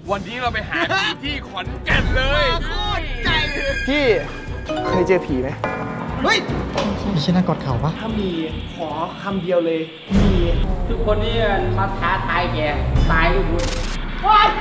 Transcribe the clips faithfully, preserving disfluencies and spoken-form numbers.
วันนี้เราไปหาผีที่ขอนแก่นเลยโคตรใจพี่เคยเจอผีไหมเฮ้ยไม่ใช่หน้ากอดเข่าปะถ้ามีขอคำเดียวเลยมีทุกคนนี่มาท้าทายแกตายทุกคนว้าย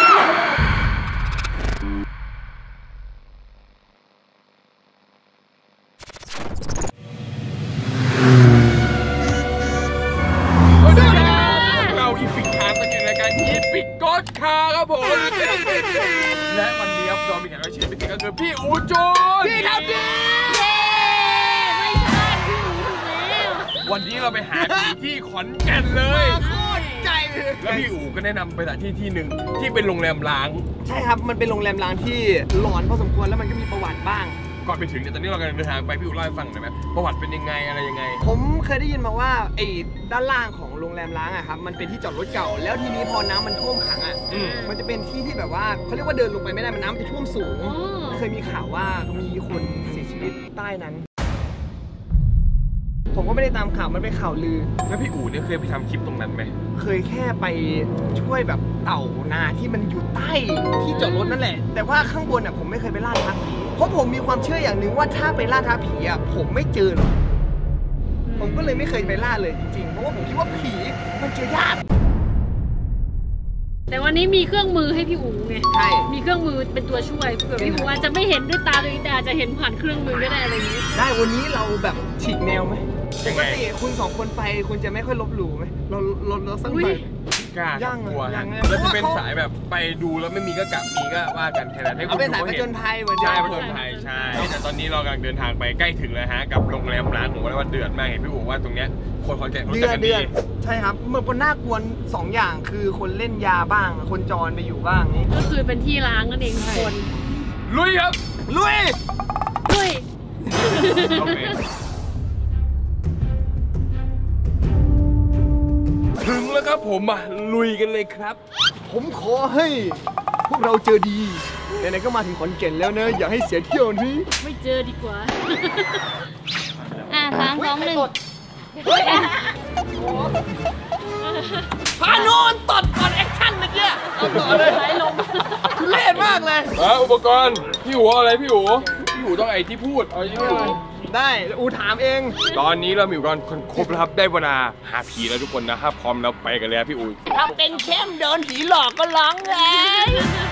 ครับผมและวันนี้ครับเรามีแขกรับเชิญพิเศษก็คือพี่อู๋จูนพี่ครับพี่ไม่ใช่พี่อู๋ถูกแล้ววันนี้เราไปหาผีที่ขอนแก่นเลยโคตรใจเลยแล้วพี่อู๋ก็แนะนำไปสถานที่ที่หนึ่งที่เป็นโรงแรมร้างใช่ครับมันเป็นโรงแรมร้างที่หลอนพอสมควรแล้วมันก็มีประวัติบ้างก่อนไปถึงเนี่ยตอนนี้เรากำลังเดินทางไปพี่อู๋เล่าให้ฟังหน่อยไหมประวัติเป็นยังไงอะไรยังไงผมเคยได้ยินมาว่าไอ้ด้านล่างของโรงแรมร้างอะครับมันเป็นที่จอดรถเก่าแล้วทีนี้พอน้ำมันท่วมขังอะมันจะเป็นที่ที่แบบว่าเขาเรียกว่าเดินลงไปไม่ได้มันน้ำมันจะท่วมสูงเคยมีข่าวว่ามีคนเสียชีวิตใต้นั้นผมก็ไม่ได้ตามข่าวมันเป็นข่าวลือแล้วพี่อู๋เนี่ยเคยไปทำคลิปตรงนั้นไหมเคยแค่ไปช่วยแบบเต่านาที่มันอยู่ใต้ที่จอดรถนั่นแหละแต่ว่าข้างบนอ่ะผมไม่เคยไปล่าท้าผีเพราะผมมีความเชื่ออย่างหนึ่งว่าถ้าไปล่าท้าผีอ่ะผมไม่เจอหรอกผมก็เลยไม่เคยไปล่าเลยจริงๆเพราะว่าผมคิดว่าผีมันเจอยากแต่วันนี้มีเครื่องมือให้พี่อู๋ไงใช่มีเครื่องมือเป็นตัวช่วยเผื่อพี่อู๋อาจจะไม่เห็นด้วยตาตัวเองแต่อาจจะเห็นผ่านเครื่องมือก็ได้อะไรอย่างนี้ได้วันนี้เราแบบฉีกแนวไหมปกติคุณสองคนไปคุณจะไม่ค่อยลบหลู่ไหมเราลดลดสักหน่อยกล้าย่างกลัวแล้วจะเป็นสายแบบไปดูแล้วไม่มีก็กลับมีก็ว่ากันแค่นั้นให้คุณดูเขาเห็นเป็นสายผจญภัยเหมือนใช่ผจญภัยใช่แต่ตอนนี้เรากำลังเดินทางไปใกล้ถึงแล้วฮะกับโรงแรมร้างผมว่าว่าเดือดมากเห็นพี่อู๋ว่าตรงเนี้ยคนขอนแก่นรู้จักกันดีใช่ครับเมื่อคนน่ากลัวสองอย่างคือคนเล่นยาบ้างคนจรไปอยู่บ้างนี่ก็คือเป็นที่ล้างนั่นเองคนลุยครับลุยลุยโอเคถึงแล้วครับผมมาลุยกันเลยครับผมขอให้พวกเราเจอดีไหนๆก็มาถึงขอนแก่นแล้วนะอย่าให้เสียเที่ยวนี้ไม่เจอดีกว่าอ่ะสามสองหนึ่งพาโนนตดก่อนแอคชั่นเมื่อกี้เอาต่อเลยไหลลงทุเรศมากเลยอ่ะอุปกรณ์พี่อู๋อะไรพี่อู๋พี่อู๋ต้องไอ้ที่พูดเอาที่พูดได้อูถามเองตอนนี้เรามีอุปกรณ์ครบแล้วครับได้เวลาหาผีแล้วทุกคนนะครับพร้อมแล้วไปกันเลยพี่อู๋ถ้าเป็นเข้มโดนผีหลอกก็ร้องเลย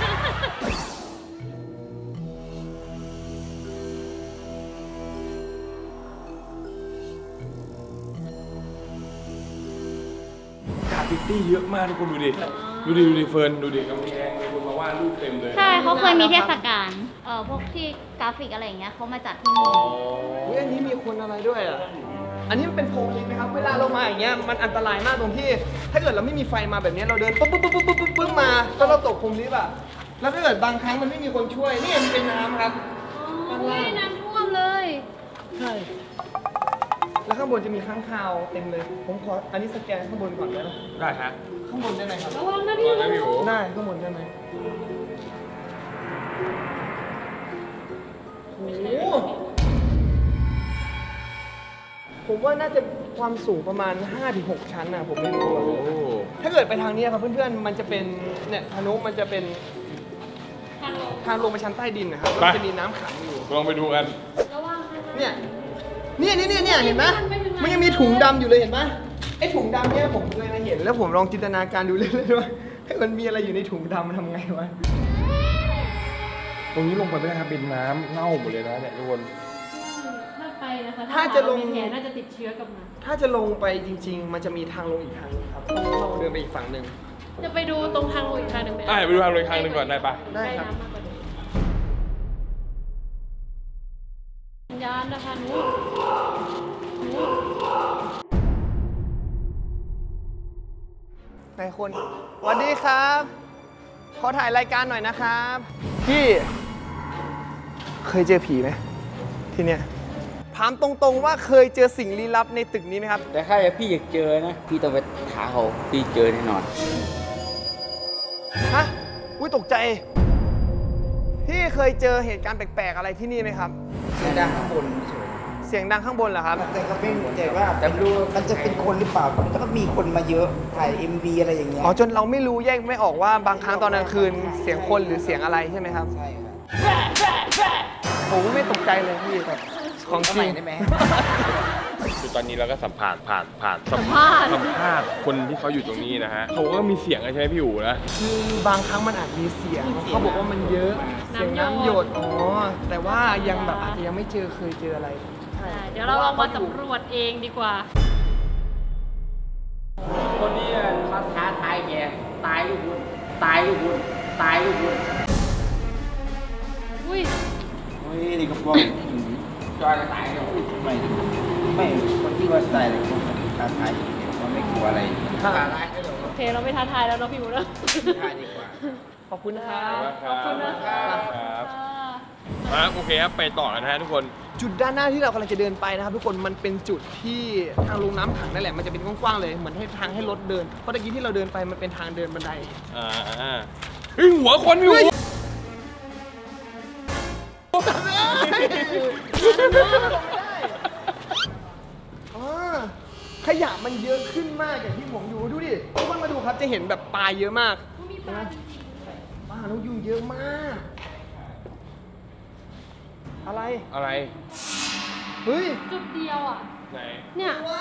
กราฟฟิตี้เยอะมากทุกคนดูดิดูดิดูดิเฟิร์นดูดิกำแพงมีคนมาวาดรูปเต็มเลยใช่เขาเคยมีเทศกาลเอ่อพวกที่กราฟิกอะไรอย่างเงี้ยเขามาจัดที่นี่เฮ้ยอันนี้มีคนอะไรด้วยอ่ะอันนี้มันเป็นโพลลิงนะครับเวลาเรามาอย่างเงี้ยมันอันตรายมากตรงที่ถ้าเกิดเราไม่มีไฟมาแบบนี้เราเดินปุ๊บปุ๊บปุ๊บปุ๊บปุ๊บปุ๊บมาก็เราตกพรมลิฟต์อ่ะแล้วถ้าเกิดบางครั้งมันไม่มีคนช่วยนี่มันเป็นน้ำครับไม่น้ำท่วมเลยใช่แล้วข้างบนจะมีข้างคาวเต็มเลยผมขออันนี้สแกนข้างบนก่อนได้ไหมได้ฮะข้างบนได้ไหมครับระวังนะพี่ได้ข้างบนได้ไหมโอ้โหผมว่าน่าจะความสูงประมาณ ห้าถึงหก ชั้นนะผมไม่รู้ถ้าเกิดไปทางนี้ครับเพื่อนๆมันจะเป็นเนี่ยทางโน้นมันจะเป็นทางลงไปชั้นใต้ดินนะครับมันจะมีน้ำขังอยู่ลองไปดูกันเนี่ยเนี่ยเนี่ยเนี่ยเห็นไหมมันยังมีถุงดำอยู่เลยเห็นไหมไอ้ถุงดำเนี่ยผมเคยเห็นแล้วผมลองจินตนาการดูเล่นๆว่ามันมีอะไรอยู่ในถุงดำมันทำไงวะตรงนี้ลงไปไม่ได้ครับเป็นน้ำเน่าหมดเลยนะเนี่ยทุกคนถ้าไปนะคะถ้าจะลงแผลน่าจะติดเชื้อกับมันถ้าจะลงไปจริงๆมันจะมีทางลงอีกทางนึงครับเราเดินไปอีกฝั่งหนึ่งจะไปดูตรงทางลงอีกทางหนึ่งไหมไปดูทางลงอีกทางหนึ่งก่อนได้ปะได้ครับยานนะคะหนูนายคนสวัสดีครับขอถ่ายรายการหน่อยนะครับพี่เคยเจอผีไหมที่เนี้ยถามตรงๆว่าเคยเจอสิ่งลี้ลับในตึกนี้ไหมครับแต่ถ้าพี่อยากเจอนะพี่ต้องไปถามเขาพี่เจอแน่นอนฮะอุ้ยตกใจพี่เคยเจอเหตุการณ์แปลกๆอะไรที่นี่ไหมครับเสียงดังข้างบนเสสียงดังข้างบนเหรอครับแต่ก็ไม่แต่ว่าแต่ไม่รู้มันจะเป็นคนหรือเปล่ามันก็มีคนมาเยอะถ่าย เอ็ม วี อะไรอย่างเงี้ยอ๋อจนเราไม่รู้แยกไม่ออกว่าบางครั้งตอนกลางคืนเสียงคนหรือเสียงอะไรใช่ไหมครับใช่ครับผมไม่ตกใจเลยพี่ของจริงได้ไหมคือตอนนี้เราก็สัมผัสผ่านผ่านสัมภาษณ์สัมภาษณ์คนที่เขาอยู่ตรงนี้นะฮะเขาก็มีเสียงใช่ไหมพี่อู๋นะคือบางครั้งมันอาจมีเสียงเขาบอกว่ามันเยอะเสียงน้ำหยดอ๋อแต่ว่ายังแบบอาจจะยังไม่เจอเคยเจออะไรเดี๋ยวเราลองมาสำรวจเองดีกว่าคนนี้มาท้าทายแกตายลูกบุญตายลูกบุญตายลูกบุญอุ้ยเฮ้ยนี่ก็ป้องจอยจะตายแล้วไม่ไม่คนที่ว่าตายเลยคนท้าทายมันไม่กลัวอะไรท้าทายโอเคเราไม่ท้าทายแล้วเนาะพี่หมูเนาะท้าดีกว่าขอบคุณนะครับขอบคุณนะครับครับครับโอเคครับไปต่อกันนะฮะทุกคนจุดด้านหน้าที่เรากำลังจะเดินไปนะครับทุกคนมันเป็นจุดที่ทางลงน้ำขังนั่นแหละมันจะเป็นกว้างๆเลยเหมือนให้ทางให้รถเดินเพราะตะกี้ที่เราเดินไปมันเป็นทางเดินบันไดอ่าอ่าเฮ้ยหัวคนพี่อู๋อ่าขยะมันเยอะขึ้นมากอย่างที่ผมอยู่ดูดิทุกคนมาดูครับจะเห็นแบบปลาเยอะมากนะปลานกยุงเยอะมาก อะไรอะไรเฮ้ยจุดเดียวอ่ะไหนเนี่ยว่า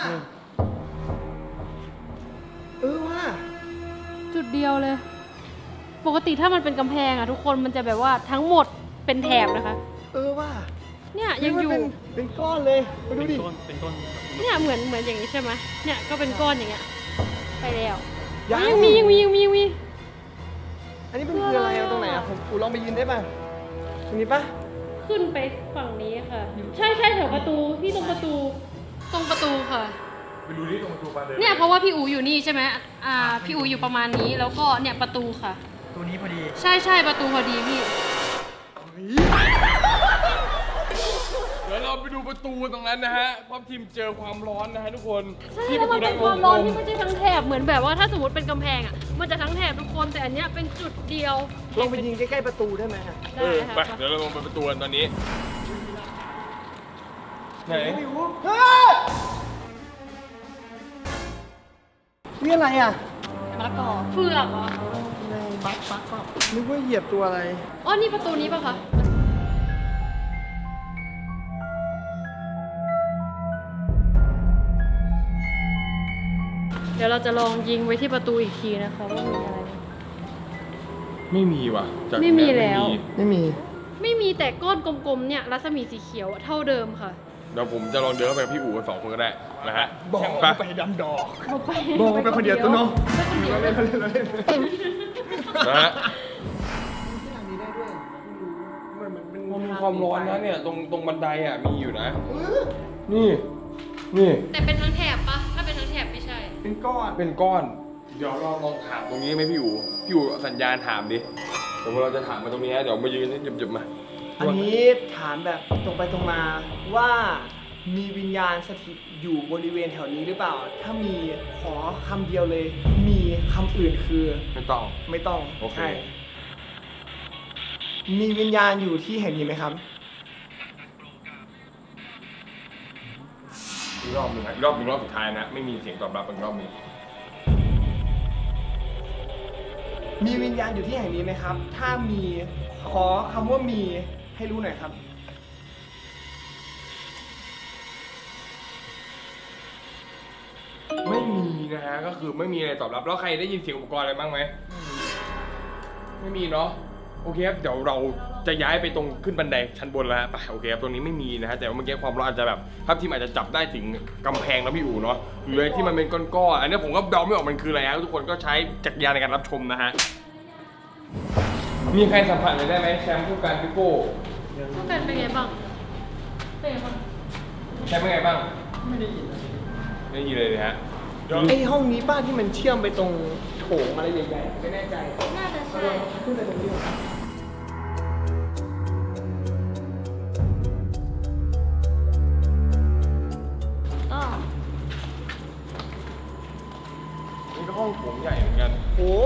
เออว่าจุดเดียวเลย ปกติถ้ามันเป็นกำแพงอ่ะทุกคนมันจะแบบว่าทั้งหมดเป็นแถบนะคะเออว่าเนี่ยยังอยู่เฮ้มันเป็นเป็นก้อนเลยมาดูดิเนี่ยเหมือนเหมือนอย่างนี้ใช่ไหมเนี่ยก็เป็นก้อนอย่างเงี้ย ไปแล้วยังยังมียังมียังมียังมีอันนี้เป็นคืออะไรอะตรงไหนอะผมกูลองไปยืนได้ป่ะตรงนี้ป่ะขึ้นไปฝั่งนี้ค่ะ ใช่ใช่แถวประตูที่ตรงประตู ตรงประตูค่ะไปดูที่ตรงประตูปลาเดินเนี่ยเพราะว่าพี่อูอยู่นี่ใช่ไหมอ่าพี่อูอยู่ประมาณนี้แล้วก็เนี่ยประตูค่ะตัวนี้พอดีใช่ใช่ประตูพอดีพี่เดี๋ยวเราไปดูประตูตรงนั้นนะฮะเพราะทีมเจอความร้อนนะฮะทุกคนใช่ที่แล้วมันเป็นใความร้อนที่กลไม่ใช่ทั้งแถบเหมือนแบบว่าถ้าสมมติเป็นกำแพงอ่ะมันจะทั้งแถบทุกคนแต่อันเนี้ยเป็นจุดเดียวลองไปยิงใกล้ๆประตูได้ไหมฮะเอได้อค่ะไปเดี๋ยวเราลงไปประตูกันตอนนี้ ไหนไม่รู้เฮ้ยนี่อะไรอ่ะมะละกอเฟือกเหรอปักปักปักนึกว่าเหยียบตัวอะไรอ๋อนี่ประตูนี้ป่ะคะเดี๋ยวเราจะลองยิงไว้ที่ประตูอีกทีนะคะว่ามีอะไรไม่มีว่ะจากไม่มีแล้วไม่มีไม่มีแต่ก้อนกลมๆเนี่ยรัศมีสีเขียวอะเท่าเดิมค่ะเดี๋ยวผมจะลองเดินเข้าไปกับพี่อู๋กันสองคนก็ได้นะฮะบอกไปไปดำดอกบอกไปบอกไปคนเดียวตัวเนาะไปคนเดียวเล่นเล่นเล่นนะฮะที่ทางนี้ได้ด้วยมันเหมือนเป็นมันมีความร้อนนะเนี่ยตรงตรงบันไดอ่ะมีอยู่นะ นี่ นี่แต่เป็นทั้งแถบปะถ้าเป็นทั้งแถบไม่ใช่เป็นก้อนเป็นก้อน เดี๋ยวเราลองถามตรงนี้ไหมพี่อู๋พี่อู๋สัญญาณถามดิเดี๋ยวเราจะถามมาตรงนี้ฮะเดี๋ยวมายืนหยิบๆมาอันนี้ถามแบบตรงไปตรงมาว่ามีวิญญาณสถิตอยู่บริเวณแถวนี้หรือเปล่า ถ้ามีขอคำเดียวเลย มีคำอื่นคือไม่ต้องไม่ต้องโอเคใช่มีวิญญาณอยู่ที่แห่งนี้ไหมครับอีกรอบหนึงครับอีกรอบหนึงรอบสุดท้ายนะไม่มีเสียงตอบรับอีกรอบหนึงมีวิญญาณอยู่ที่แห่งนี้ไหมครับ ถ้ามีขอคำว่ามีให้รู้หน่อยครับไม่มีนะฮะก็คือไม่มีอะไรตอบรับแล้วใครได้ยินเสียงอุปกรณ์อะไรบ้างไหมไม่มีเนาะโอเคครับเดี๋ยวเราจะย้ายไปตรงขึ้นบันไดชั้นบนแล้วฮะไปโอเคครับตรงนี้ไม่มีนะฮะแต่ว่าเมื่อกี้ความร้อนอาจจะแบบภาพทีมอาจจะจับได้ถึงกำแพงแล้วพี่อู๋เนาะหรืออะไรที่มันเป็นก้อนๆอันนี้ผมก็เดาไม่ออกมันคืออะไรฮะทุกคนก็ใช้จักรยานในการรับชมนะฮะมีใครสัมผัสอะไรได้ไหมแชมป์ผู้การพิโก้ต้องการเป็นไงบ้าง เป็นไงบ้างแชมป์เป็นไงบ้างไม่ได้ยินไม่ได้ยินเลยนะฮะไอห้องนี้ป้าที่มันเชื่อมไปตรงโถงอะไรใหญ่ๆไม่แน่ใจน่าจะใช่ขึ้นไปตรงนี้อ๋อนี่ก็ห้องโถงใหญ่เหมือนกันโอ้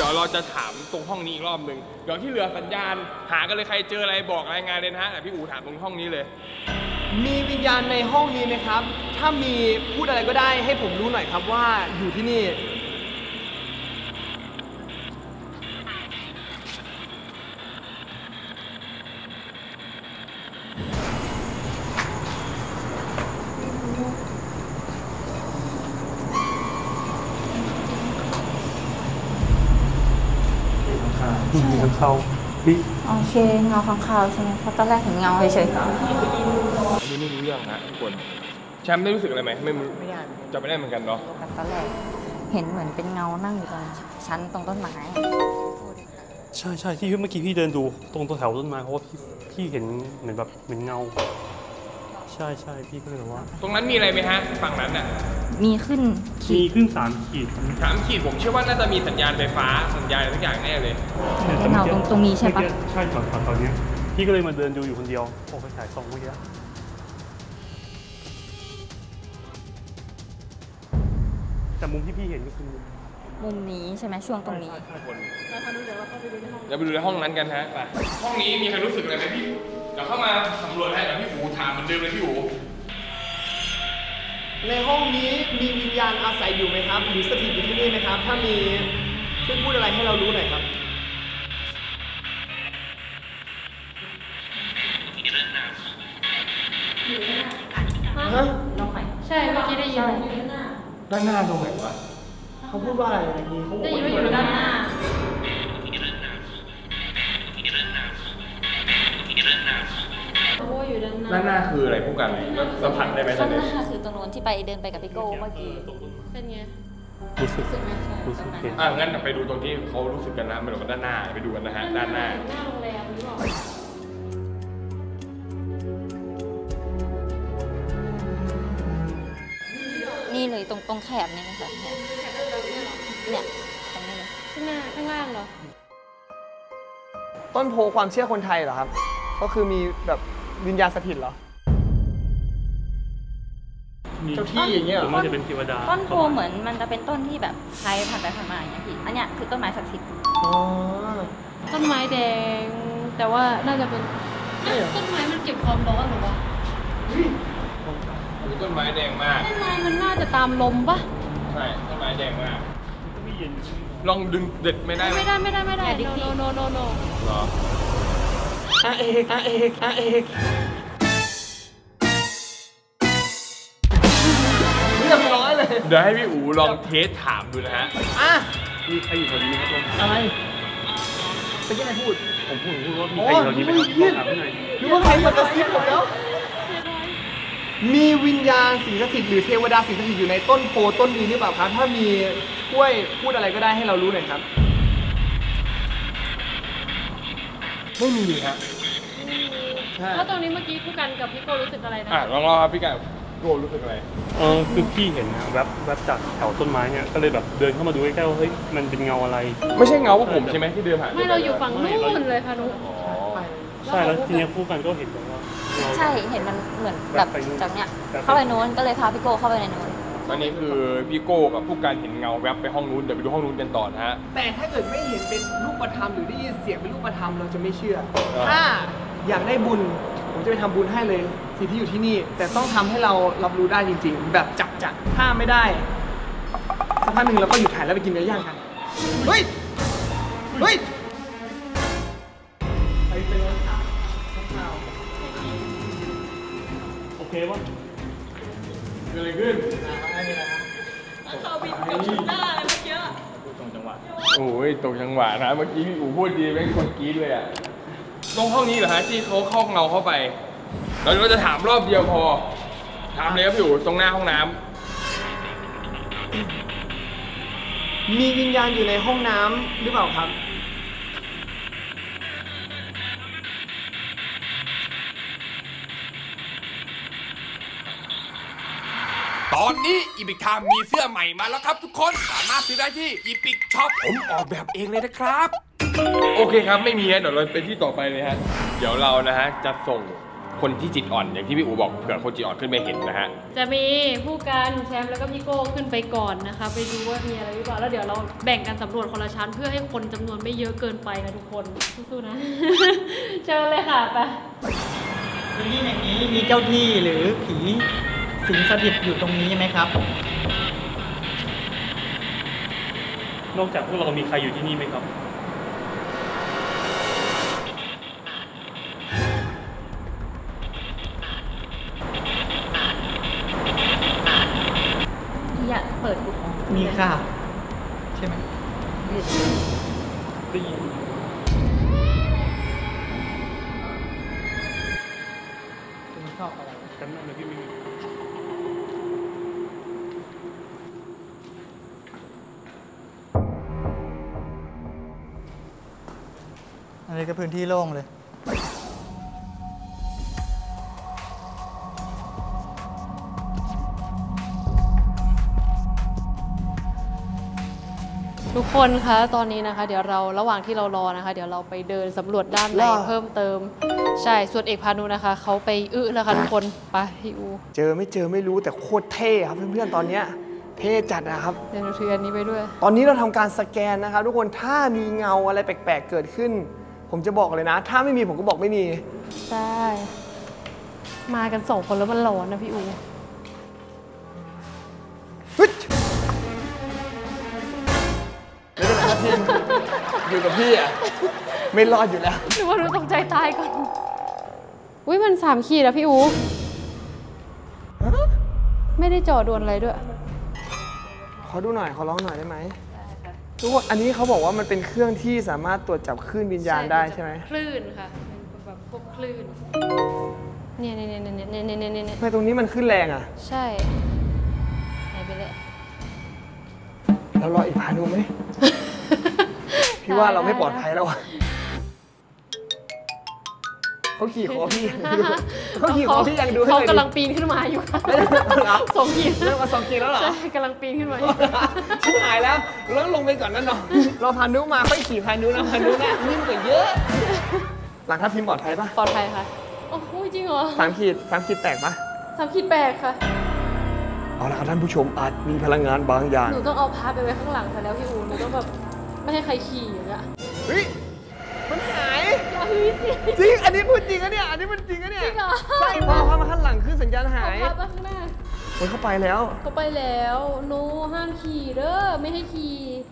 ยวเราจะถามตรงห้องนี้อีกรอบหนึ่งเดี๋ยวที่เหลือสัญญาณหากันเลยใครเจออะไรบอกรายงานเลยนะฮะแต่พี่อู๋ถามตรงห้องนี้เลยมีวิญญาณในห้องนี้ไหมครับถ้ามีพูดอะไรก็ได้ให้ผมรู้หน่อยครับว่าอยู่ที่นี่มีน้ำเข้าพี่โอเคเงาข้างคาวใช่ไหมเพราะตอนแรกเห็นเงาเฉยๆดูนี่รู้เรื่องนะทุกคนแชมป์ได้รู้สึกอะไรไหมไม่ไม่ได้จะไม่ได้เหมือนกันเนาะตอนแรกเห็นเหมือนเป็นเงานั่งอยู่ตรงชั้นตรงต้นไม้ใช่ใช่ที่เมื่อกี้พี่เดินดูตรงตัวแถวต้นไม้เพราะว่าพี่พี่เห็นเหมือนแบบเหมือนเงาใช่ใช่พี่ก็เลยบอกว่าตรงนั้นมีอะไรไหมฮะฝั่งนั้นอ่ะมีขึ้นมีขึ้นสามขีดสามขีดผมเชื่อว่าน่าจะมีสัญญาณไฟฟ้าสัญญาณอะไรทุกอย่างแน่เลยเงาตรงตรงนี้ใช่ปะใช่ตอนตอนนี้พี่ก็เลยมาเดินดูอยู่คนเดียวโอ้ไปถ่ายส่องเมื่อกี้แต่มุมที่พี่เห็นก็คือมุมนี้ใช่ไหมช่วงตรงนี้เดี๋ยวไปดูในห้องนั้นกันฮะไปห้องนี้มีใครรู้สึกอะไรไหมพี่เดี๋ยวเข้ามาสำรวจให้เดี๋ยวพี่อู๋ถามเหมือนเดิมเลยพี่อู๋ในห้องนี้มีวิญญาณอาศัยอยู่ไหมครับหรือสถิตอยู่ที่นี่ไหมครับถ้ามีช่วยพูดอะไรให้เรารู้หน่อยครับฮะใช่เมื่อกี้ได้ยินด้านหน้าตรงไหนวะเขาพูดว่าอะไรเมื่อกี้เขาได้ยินว่าอยู่ด้านหน้าด้านหน้าคืออะไรพวกกันสัมผัสได้ไหมด้านหน้าคือตรงนู้นที่ไปเดินไปกับพี่โก้เมื่อกี้เป็นไงรู้สึกรู้สึกเห็นอ่ะงั้นไปดูตรงที่เขารู้สึกกันนะไม่หรอกด้านหน้าไปดูกันนะฮะด้านหน้าหน้าโรงแรมหรือเปล่านี่เลยตรงตรงแคบนี่นะคะเนี่ยตรงนี้เลยข้างหน้าข้างล่างเหรอต้นโพความเชื่อคนไทยเหรอครับก็คือมีแบบวิญญาณสถิตเหรอเจ้าที่อย่างเงี้ยมันจะเป็นเทวดาต้นโพเหมือนมันจะเป็นต้นที่แบบใครผ่านไปผ่านมาอย่างเงี้ยพี่อันเนี้ยคือต้นไม้ศักดิ์สิทธิ์ต้นไม้แดงแต่ว่าน่าจะเป็นต้นไม้มันเก็บความร้อนหรอวะต้นไม้แดงมากต้นไม้มันน่าจะตามลมปะใช่ต้นไม้แดงมากลองดึงเด็ดไม่ได้ไม่ได้ไม่ได้ไม่ได้โนโนโนโนหรออาเอกอาเอกอาเอกเรียบร้อยเลยเดี๋ยวให้พี่อู๋ลองเทสถามดูนะฮะอ่ะมีใครอยู่แถวนี้ไหมครับอะไรเป็นยังไงพูดผมพูดพูดว่ามีใครอยู่แถวนี้ไหมครับถามหน่อยหรือว่าใครมากระซิบผมแล้วมีวิญญาณสิงสถิตหรือเทวดาสิงสถิตอยู่ในต้นโพต้นนี้หรือเปล่าครับถ้ามีช่วยพูดอะไรก็ได้ให้เรารู้หน่อยครับไม่มีครับแล้วตรงนี้เมื่อกี้ผู้กันกับพี่โก้รู้สึกอะไรนะอ่ะลองรอครับพี่กันโก้รู้สึกอะไรเออคือพี่เห็นนะแวบแวบจากแถวต้นไม้เนี่ยก็เลยแบบเดินเข้ามาดูใกล้ๆว่าเฮ้ยมันเป็นเงาอะไรไม่ใช่เงาพวกผมใช่ไหมที่เดินผ่านไม่เราอยู่ฝั่งนู้นเลยค่ะนุ๊กใช่แล้วทีนี้ผู้กันก็เห็นว่าใช่เห็นมันเหมือนแบบจากเนี้ยเข้าไปนู้นก็เลยพาพี่โก้เข้าไปในนู้นตอนนี้คือพี่โก้กับผู้การเห็นเงาแวบไปห้องนู้นเดี๋ยวไปดูห้องนู้นกันต่อนะฮะแต่ถ้าเกิดไม่เห็นเป็นรูปธรรมหรือได้ยินเสียงเป็นรูปธรรมเราจะไม่เชื่อถ้าอยากได้บุญผมจะไปทำบุญให้เลยสิ่งที่อยู่ที่นี่แต่ต้องทำให้เรารับรู้ได้จริงๆแบบจับจัดถ้าไม่ได้สักพักหนึ่งเราก็หยุดถ่ายแล้วไปกินเนื้อย่างกันเฮ้ยเฮ้ยไปไปแล้วครับโอเควะเกิดอะไรขึ้นเขาบินกับชุดหน้าอะไรเมื่อกี้ตรงจังหวะโอ้ยตรงจังหวะนะเมื่อกี้พี่อู๋พูดดีแม่งคนกรี๊ดเลยอ่ะตรงห้องนี้เหรอฮะที่เขาเข้าเงาเข้าไปเราเราจะถามรอบเดียวพอถามเลยครับพี่อู๋ตรงหน้าห้องน้ำมีวิญญาณอยู่ในห้องน้ำหรือเปล่าครับตอนนี้อีพิกไทม์มีเสื้อใหม่มาแล้วครับทุกคนสามารถซื้อได้ที่อีพิกช็อปผมออกแบบเองเลยนะครับโอเคครับไม่มีฮะเดี๋ยวเราไปที่ต่อไปเลยฮะเดี๋ยวเรานะฮะจะส่งคนที่จิตอ่อนอย่างที่พี่อูบอกเผื่อคนจิตอ่อนขึ้นไปเห็นนะฮะจะมีผู้การแชมป์แล้วก็พี่โก้ขึ้นไปก่อนนะคะไปดูว่ามีอะไรหรือเปล่าแล้วเดี๋ยวเราแบ่งกันสำรวจคนละชั้นเพื่อให้คนจำนวนไม่เยอะเกินไปนะทุกคนสู้ๆนะ เชิญเลยค่ะไปพื้นที่แห่งนี้มีเจ้าที่หรือผีสิงสถิตอยู่ตรงนี้ไหมครับนอกจากพวกเรามีใครอยู่ที่นี่ไหมครับอยากเปิดดูมีค่ะใช่ไหมได้ยินคุณชอบอะไรกันนั่นเลยพี่ไม่มีอันนี้ก็พื้นที่โล่งเลยทุกคนคะตอนนี้นะคะเดี๋ยวเราระหว่างที่เรารอนะคะเดี๋ยวเราไปเดินสำรวจด้านในเพิ่มเติมใช่ส่วนเอกพานุนะคะเขาไปอึแล้วค่ะทุกคนไปพี่อูเจอไม่เจอไม่รู้แต่โคตรเท่ครับเพื่อนๆตอนเนี้ยเท่จัดนะครับเดี๋ยวเราถืออันนี้ไปด้วยตอนนี้เราทำการสแกนนะครับทุกคนถ้ามีเงาอะไรแปลกๆเกิดขึ้นผมจะบอกเลยนะถ้าไม่มีผมก็บอกไม่มีใช่มากันสองคนแล้วมันร้อนนะพี่อูอยู่กับพี่อ่ะไม่รอดอยู่แล้วหรือว่าหนูตกใจตายก่อนอุ้ยมันสามขีดแล้วพี่อูไม่ได้จ่อโดนอะไรด้วยขอดูหน่อยขอร้องหน่อยได้ไหมทุกคนอันนี้เขาบอกว่ามันเป็นเครื่องที่สามารถตรวจจับคลื่นวิญญาณได้ใช่ไหมคลื่นค่ะเป็นแบบพวกคลื่นเนี่ยเนี่ยเนี่ยเนี่ยเนี่ยเนี่ยเนี่ยทำไมตรงนี้มันขึ้นแรงอ่ะใช่หายไปเลยเรารออีกพานุไหมพี่ว่าเราไม่ปลอดภัยแล้วอะเขาขี่คอพี่เขาขี่คอพี่ยังดูให้เขากำลังปีนขึ้นมาอยู่สองขีดเริ่มมาสองขีดแล้วเหรอใช่กำลังปีนขึ้นมาชิบหายแล้วแล้วลงไปก่อนนั่นเนาะเราพานุมาค่อยขี่พานุนะพานุนะนิ่มกว่าเยอะหลังทัพทีมปลอดภัยปะปลอดภัยค่ะโอ้โหจริงเหรอสามขีดสามขีดแตกปะสามขีดแตกค่ะเอาละครับท่านผู้ชมอาจมีพลังงานบางอย่างหนูต้องเอาพาไปไว้ข้างหลังแต่แล้วพี่อูหนูต้องแบบไม่ให้ใครขี่อย่างเงี้ยเฮ้ยมันหายอย่าฮือสิจริงอันนี้พูดจริงอะเนี่ยอันนี้มันจริงอะเนี่ยจริงเหรอใช่พอพามาข้างหลังคือสัญญาณหายพามาข้างหน้าโอ้ยเข้าไปแล้วเขาไปแล้วหนูห้ามขี่เด้อไม่ให้ขี่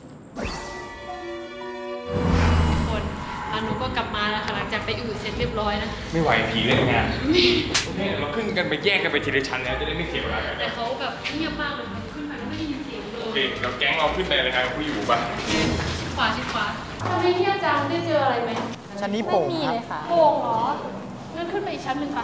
คนแล้วหนูก็กลับมาแล้วค่ะหลังจากไปอืดเสร็จเรียบร้อยนะไม่ไหวผีเล่นงานโอเคเราขึ้นกันไปแยกกันไปทีละชั้นแล้วจะได้ไม่เสียเวลาแต่เขาแบบเงียบมากเลยขึ้นไปแล้วไม่ได้ยินเสียงเลยโอเคเราแก๊งเราขึ้นไปเลยครับผู้อยู่ปะชิดขวาชิดขวาทำไมเงียบจังได้เจออะไรไหมชั้นนี้โป่งครับโป่งเหรองั้นขึ้นไปอีกชั้นหนึ่งค่ะ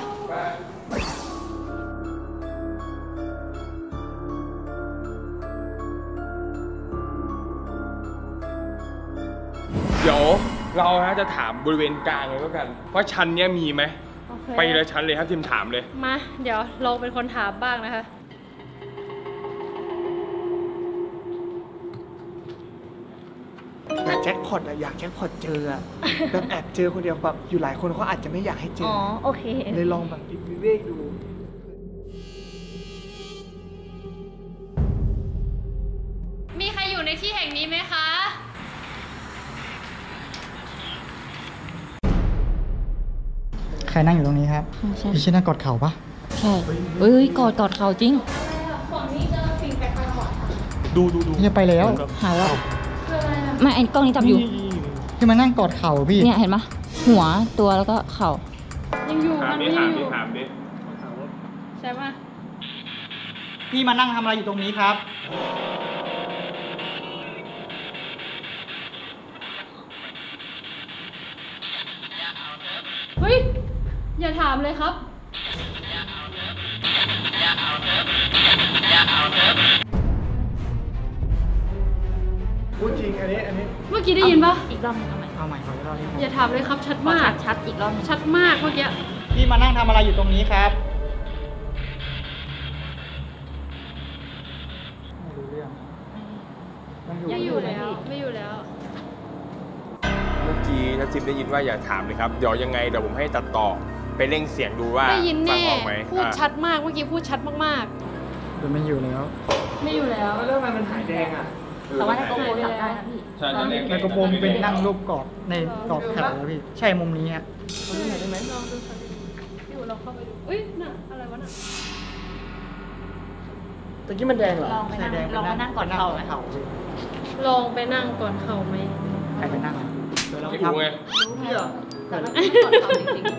เดี๋ยวเราจะถามบริเวณกลางเลยแล้วกันว่าชั้นนี้มีไหมไปเลยชั้นเลยครับทีมถามเลยมาเดี๋ยวลองเป็นคนถามบ้างนะคะแต่แจ็คพอตอะอยากแจ็คพอตเจออะแบบแอบเจอคนเดียวแบบอยู่หลายคนเขาอาจจะไม่อยากให้เจออ๋อโอเคเลยลองแบบวิเวกดูมีใครอยู่ในที่แห่งนี้ไหมคะใครนั่งอยู่ตรงนี้ครับพี่ชิน่ากอดเข่าปะใช่เอ้ยกอดกอดเข่าจริงฝั่งนี้เจอสิ่งแปลกประหลาดดูดูดูจะไปแล้วหายแล้วไม่ไอ้กล้องนี้จับอยู่ที่มานั่งกอดเข่าพี่เนี่ยเห็นปะหัวตัวแล้วก็เข่ายังอยู่ถามดิถามดิถามดิใช่ปะพี่มานั่งทำอะไรอยู่ตรงนี้ครับเฮ้ยอย่าถามเลยครับพูดจริงอันนี้อันนี้เมื่อกี้ได้ยินปะอีกรอบนึงเอาใหม่เอาใหม่ขออีกรอบนึงอย่าถามเลยครับชัดมากชัดอีกรอบชัดมากเมื่อกี้พี่มานั่งทำอะไรอยู่ตรงนี้ครับไม่รู้เรื่องไม่อยู่แล้วไม่อยู่แล้วเมื่อกี้ถ้าจิมได้ยินว่าอย่าถามเลยครับเดี๋ยวยังไงเดี๋ยวผมให้ตัดต่อไปเร่งเสียงดูว่าได้ยินฟังแน่ออกไหมพูดชัดมากเมื่อกี้พูดชัดมากหรือไม่อยู่แล้วๆ ไม่อยู่แล้วแล้วเรื่องมันมันหายแดงอ่ะแต่ว่าถ้าโกโก้จับได้นะพี่ใช่ตอนแรกแล้วก็ผมเป็นนั่งรูปกรอบในกรอบแถวแล้วพี่ ใช่มุมนี้ฮะเขาดูหน่อยได้ไหมลองดูค่ะพี่อู๋เราเข้าไปดูเอ้ยน่ะอะไรวะน่ะตะกี้มันแดงเหรอลองไปนั่งลองไปนั่งก่อนเข้าไหมเขาลองไปนั่งก่อนเข่าไหมใครไปนั่งอ่ะเดี๋ยวเราไปพี่อูไงทำรู้ไหมแต่เราไม่นั่งก่อนเข้าจริง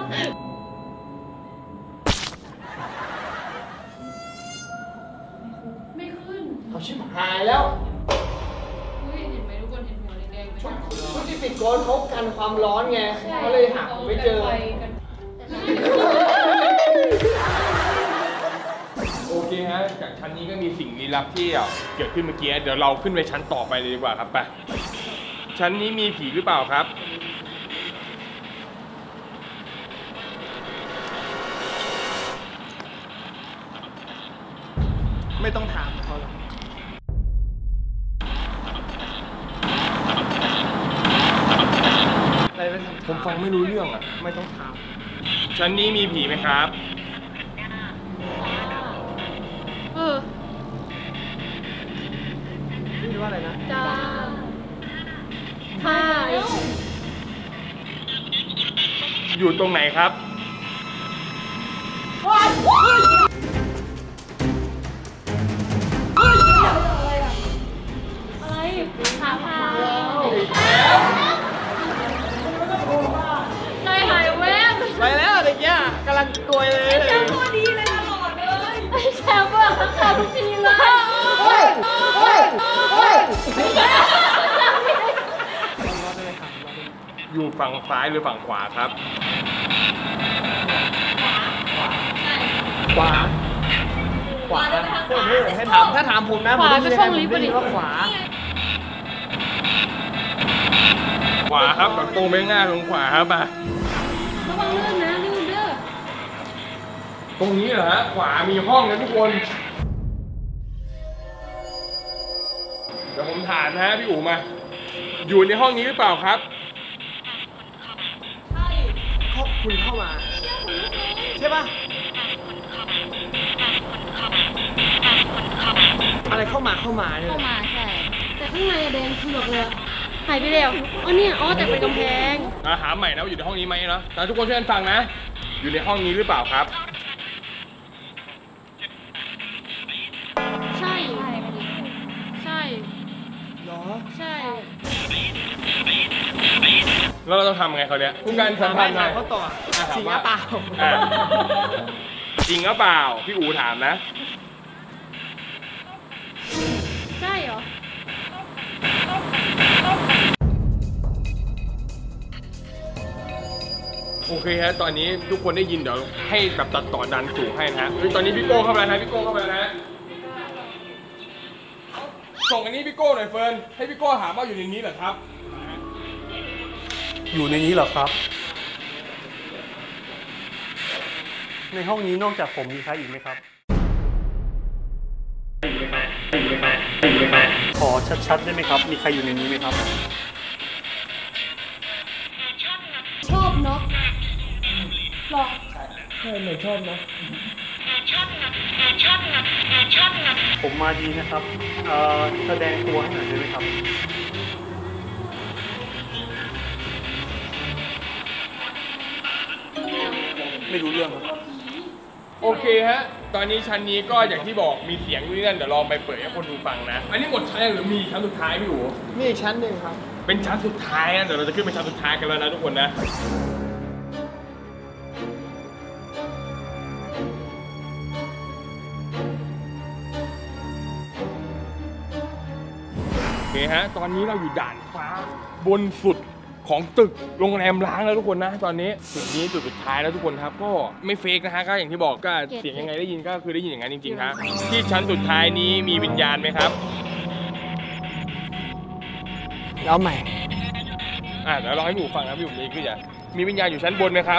ไม่ขึ้นเขาชิบหายแล้วอุ้ยเห็นไหมทุกคนเห็นหัวแดงๆไหมชุดที่ปิดโกนเขากันความร้อนไงเขาเลยหาผมไม่เจอโอเคฮะจากชั้นนี้ก็มีสิ่งลี้ลับที่เกิดขึ้นเมื่อกี้เดี๋ยวเราขึ้นไปชั้นต่อไปเลยดีกว่าครับไปชั้นนี้มีผีหรือเปล่าครับไม่ต้องถามเขาหรอกอะไรเป็นผมฟังไม่รู้เรื่องอ่ะไม่ต้องถามชั้นนี้มีผีไหมครับเออพี่ว่าอะไรนะจ้าถ้าอยู่ตรงไหนครับอะไรถามหาใจหายแวบไปแล้วเด็กย่ากำลังกลวยเลยแชมป์ตัวดีเลยตลอดเลยแชมป์ว่าข้างข่าวทุกทีเลยเฮ้ยเฮ้ยเฮ้ยอยู่ฝั่งซ้ายหรือฝั่งขวาครับขวา ขวาโคตรเท่ให้ถามถ้าถามผมนะขวาก็ช่องลิฟต์ผไปมดิได้ยินว่าขวาขวาครับแบบตรงไปง่ายลงขวาครับอ่ะระวังลื่นนะลื่นเด้อตรงนี้เหรอฮะขวามีห้องนะทุกคนเดี๋ยวผมถามนะฮะพี่อู๋มา อยู่ในห้องนี้หรือเปล่าครับครอบคุณเข้ามา ใช่ป่ะ อะไรเข้ามาเข้ามาเนี่ยเข้ามาใช่แต่ข้างในแดงเผือกเลยหายไปแล้วอ๋อเนี่ยอ๋อแต่เป็นกำแพงอ่ะถามใหม่นะว่าอยู่ในห้องนี้ไหมเนาะแต่ทุกคนช่วยกันฟังนะ อยู่ในห้องนี้หรือเปล่าครับใช่ ใช่เหรอใช่แล้วเราต้องทำไงเขาเนี่ยผู้การสัมพันธ์หน่อยเขาต่ออ่ะจถาริมงหว่ารือเปล่าอ่ะจริงหรือเปล่า พี่อู๋ถามนะใช่เหรอโอเคฮะตอนนี้ทุกคนได้ยินเดี๋ยวให้แบบตัดต่อดันสูงให้นะฮะเฮ้ยตอนนี้พี่โก้เข้ามาแล้วนะพี่โก้เข้ามาแล้วนะส่งอันนี้พี่โก้หน่อยเฟิร์นให้พี่โก้ถามว่าอยู่ในนี้เหรอครับอยู่ในนี้เหรอครับ ในห้องนี้นอกจากผมมีใครอีกไหมครับขอชัดๆได้ไหมครับ มีใครอยู่ในนี้ไหมครับชอบเนาะหรอใช่เหมือนชอบนะผมมาดีนะครับเอ่อแสดงตัวให้หน่อยได้ไหมครับ ไม่รู้เรื่องครับโอเคฮะตอนนี้ชั้นนี้ก็อย่างที่บอกมีเสียงนู่นนี่นั่นเดี๋ยวลองไปเปิดให้คนดูฟังนะอันนี้หมดชั้นยังหรือมีชั้นสุดท้ายพี่อู๋นี่อีกชั้นหนึ่งครับเป็นชั้นสุดท้ายนะเดี๋ยวเราจะขึ้นไปชั้นสุดท้ายกันแล้วนะทุกคนนะโอเคฮะตอนนี้เราอยู่ด่านฟ้าบนสุดของตึกโรงแรมล้างแล้วทุกคนนะตอนนี้จุดนี้จุดสุดท้ายแล้วทุกคนครับก็ไม่เฟกนะฮะก็อย่างที่บอกก็เสียงยังไงได้ยินก็คือได้ยินอย่างนั้นจริงๆครับที่ชั้นสุดท้ายนี้มีวิญญาณไหมครับแล้วใหม่อ่ะเดี๋ยวลองให้พี่อู๋ฟังนะพี่อู๋มีขึ้นอย่ามีวิญญาณอยู่ชั้นบนไหมครับ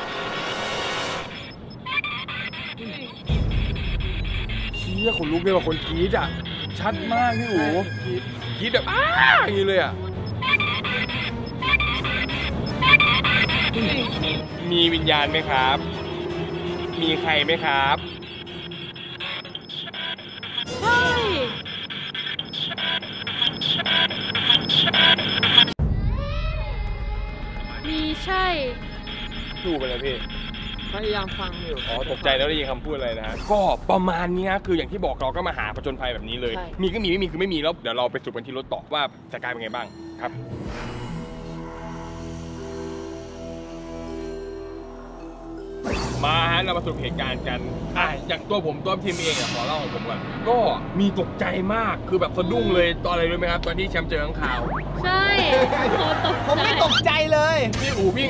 เชี่ยขนลุกเลยว่าคนกรี๊ดอ่ะชัดมากพี่อู๋กรี๊ดแบบอ้าอย่างนี้เลยอ่ะมีวิญญาณไหมครับ มีใครไหมครับเฮ้ยมีใช่ดูไปเลยพี่พยายามฟังอยู่อ๋อตกใจแล้วได้ยินคำพูดอะไรนะฮะก็ประมาณนี้นะคืออย่างที่บอกเราก็มาหาผจญภัยแบบนี้เลย มีก็มีไม่มีคือไม่มีแล้วเดี๋ยวเราไปสรุปกันที่รถต่อว่าสกายเป็นไงบ้างครับมาฮะเรามาสรุปเหตุการณ์กันอ่ะอย่างตัวผมตัวทีมเองอ่ะขอเล่าของผมก่อนก็มีตกใจมากคือแบบสะดุ้งเลยตอนอะไรรู้ไหมครับตอนที่แชมป์เจอข้างข่าวใช่เขาตกผมใจไม่ตกใจเลยพี่อู๋วิ่ง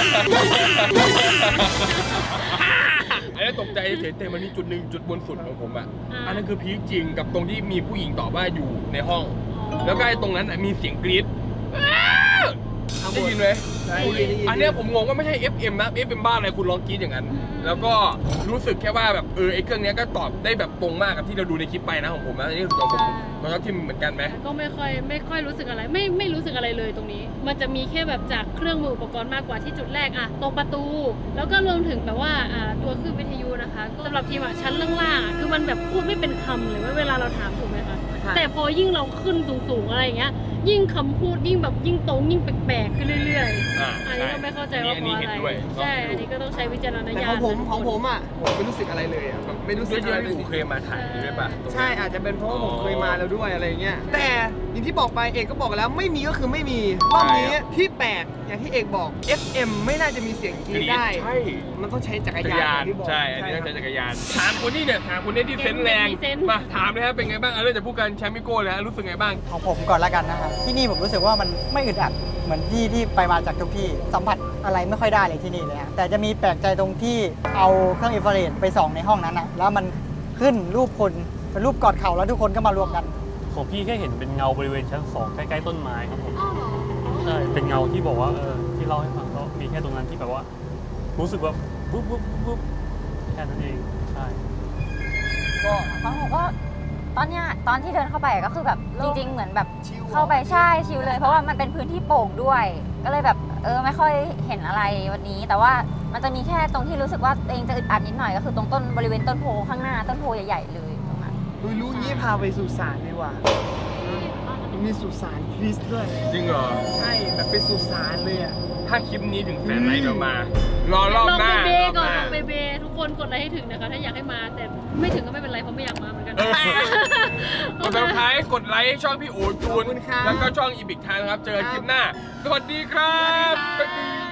อันนี้ตกใจเฉยๆแต่มันมีจุดหนึ่งจุดบนสุดของผมอ่ะอันนั้นคือพีคจริงกับตรงที่มีผู้หญิงตอบว่าอยู่ในห้องแล้วก็ไอ้ตรงนั้นมีเสียงกรี๊ดได้ยินไหมอันนี้ผมงงว่าไม่ใช่ เอฟ เอ็ม นะ เอฟ เอ็ม บ้าอะไรคุณลองกรี๊ดอย่างนั้นแล้วก็รู้สึกแค่ว่าแบบเออไอ้เครื่องนี้ก็ตอบได้แบบตรงมากกับที่เราดูในคลิปไปนะของผมนะอันนี้คือตัวผมตัวทัพทิมเหมือนกันไหมก็ไม่ค่อยไม่ค่อยรู้สึกอะไรไม่ไม่รู้สึกอะไรเลยตรงนี้มันจะมีแค่แบบจากเครื่องมืออุปกรณ์มากกว่าที่จุดแรกอะตรงประตูแล้วก็รวมถึงแบบว่าอ่าตัวคลื่นวิทยุนะคะสำหรับทีมอะชั้นล่างๆอะคือมันแบบพูดไม่เป็นคำเลยว่าเวลาเราถามถูกไหมคะแต่พอยิ่งเราขึ้นสูงๆอะไรอย่างเงี้ยยิ่งคำพูดยิ่งแบบยิ่งตรงยิ่งแปลกๆขึ้นเรื่อยๆอันนี้ก็ไม่เข้าใจว่าเพราะอะไรใช่อันนี้ก็ต้องใช้วิจารณญาณของผมของผมอ่ะผมไม่รู้สึกอะไรเลยอ่ะแบบไม่รู้สึกอะไรเลยพี่อู๋เคยมาถ่ายด้วยป่ะใช่อาจจะเป็นเพราะว่าผมเคยมาแล้วด้วยอะไรเงี้ยแต่อย่างที่บอกไปเอกก็บอกแล้วไม่มีก็คือไม่มีรอบนี้ที่แปลกอย่างที่เอกบอก เอฟ เอ็ม ไม่น่าจะมีเสียงกรี๊ดได้มันต้องใช้จักรยานใช่อันนี้ต้องใช้จักรยานถามคนนี้เนี่ยถามคนนี้ที่เซนแรงมาถามเลยครับเป็นไงบ้างเรื่องจะพูดกันแชมป์มิโก้เลยรู้สึกไงบ้างของผมก่อนละกันนะครับที่นี่ผมรู้สึกว่ามันไม่อึดอัดเหมือนที่ที่ไปมาจากทุกที่สัมผัสอะไรไม่ค่อยได้เลยที่นี่เลยฮะแต่จะมีแปลกใจตรงที่เอาเครื่องอินฟราเรดไปส่องในห้องนั้นนะแล้วมันขึ้นรูปคนเป็นรูปกอดเข่าแล้วทุกคนก็มารวมกันของพี่แค่เห็นเป็นเงาบริเวณชั้นสองใกล้ๆต้นไม้ครับผมใช่เป็นเงาที่บอกว่าเออที่เล่าให้ฟังก็มีแค่ตรงนั้นที่แบบว่ารู้สึกว่าปุ๊บปุ๊บปุ๊บแค่นั้นเองใช่ก็ของผมก็ตอนเนี้ยตอนที่เดินเข้าไปก็คือแบบจริงๆเหมือนแบบเข้าไปใช่ชิลเลยเพราะว่ามันเป็นพื้นที่โป่งด้วยก็เลยแบบเออไม่ค่อยเห็นอะไรวันนี้แต่ว่ามันจะมีแค่ตรงที่รู้สึกว่าเองจะอึดอัดนิดหน่อยก็คือตรงต้นบริเวณต้นโพข้างหน้าต้นโพใหญ่ๆเลยตรงนั้นรู้งี้พาไปสุสานดีกว่ามีสุสานคริสต์ด้วยจริงเหรอใช่แบบเป็นสุสานเลยอ่ะถ้าคลิปนี้ถึงแสนไลค์เดี๋ยวมารอรอบหน้าลองไปเบก่อนลองไปเบทุกคนกดไลค์ให้ถึงนะคะถ้าอยากให้มาแต่ไม่ถึงก็ไม่เป็นไรเพราะไม่อยากมาเหมือนกันกดติดตามกดไลค์ช่องพี่โอ๋จูนแล้วก็ช่องอีบิกทานครับเจอกันคลิปหน้าสวัสดีครับ